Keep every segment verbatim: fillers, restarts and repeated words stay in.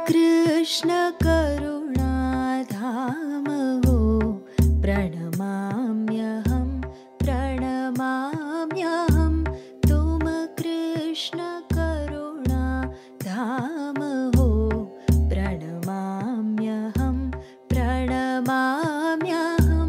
कृष्ण करुणा धाम हो प्रणमाम्यहं प्रणमाम्यहं तुम कृष्ण करुणा धाम हो प्रणमाम्यहं प्रणमाम्यहम्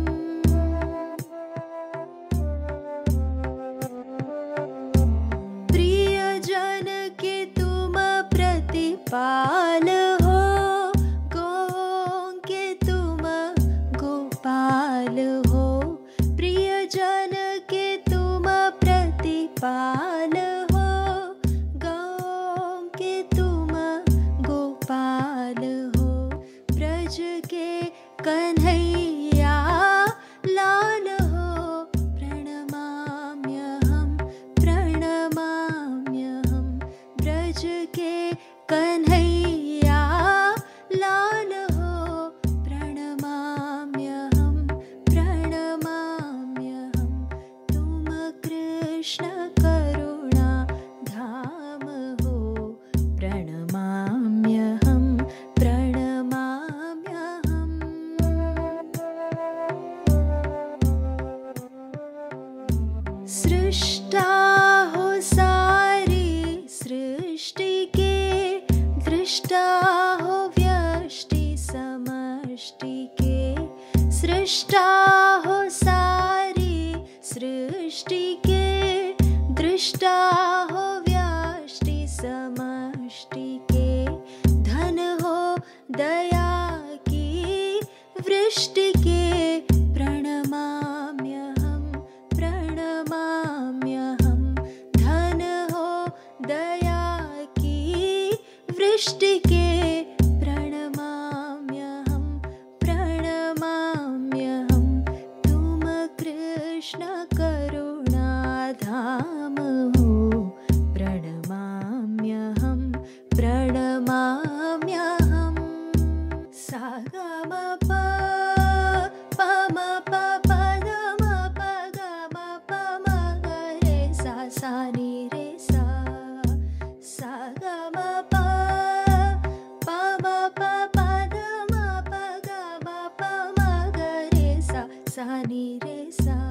प्रियजन के तुम प्रतिपाल हो, गौं के तुम गोपाल हो। प्रियजन के तुम प्रतिपाल हो, गौं के तुम गोपाल हो। ब्रज के कन्हैया लाल हो, प्रणमाम्यहं प्रणमाम्यहं। ब्रज के कन्हैया लाल हो, प्रणमाम्यहं प्रणमाम्यहं। तुम कृष्ण करुणा धाम हो, प्रणमाम्यहं प्रणमाम्यहम्। सृष्टा हो सारी सृष्टि के, दृष्टा हो व्यष्टि समष्टि के। सृष्टा हो सारी सृष्टि के, दृष्टा हो व्यष्टि समष्टि के। धन हो दया की वृष्टि के, प्रणमाम्यहं प्रणमाम्यहं। धन हो दया की वृष्टि के, प्रणमाम्यहं प्रणमाम्यहं। तुम कृष्ण करुणा धाम हो, प्रणमाम्यहं प्रणमाम्यहम्। सा ग म प प म प प द म प ग म प म ग रे सा सा नि रे सा। सा ग म प प म प प द म प ग म प म ग रे सा सा नि रे सा।